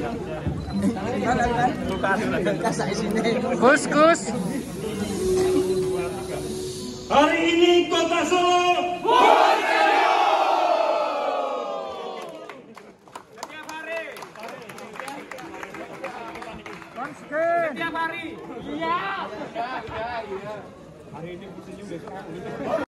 Kus. Hari ini Kota Solo Setiap hari. Setiap hari. Iya. hari ini